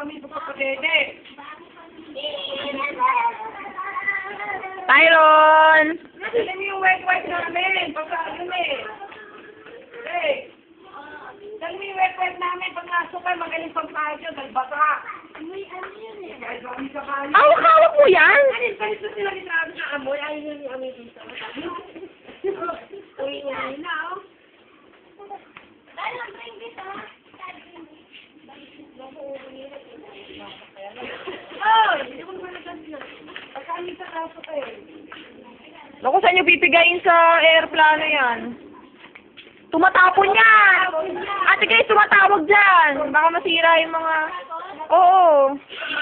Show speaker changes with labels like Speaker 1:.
Speaker 1: kami pagpapadede.
Speaker 2: Tyron!
Speaker 1: Dali mo yung wet-wet namin. Pagka ano eh. Hey. Dali mo yung wet-wet namin. Pag nasukay, magaling pampayo. Nagbata. Amoy ano yun eh. Kahit kami sa kayo.
Speaker 2: Hawak mo yan?
Speaker 1: Kalit ko sila ginabi sa amoy. Ayun yun yung amoy dito. Uwi nga yun na oh. Dahil ang bring dito. Oh! Hindi ko naman naganda. Pagka kami sa kaso kayo.
Speaker 2: Naku, saan nyo pipigayin sa aeroplano yan? Tumatapon yan! Ate guys, tumatawag dyan! Baka masira yung mga... Oo.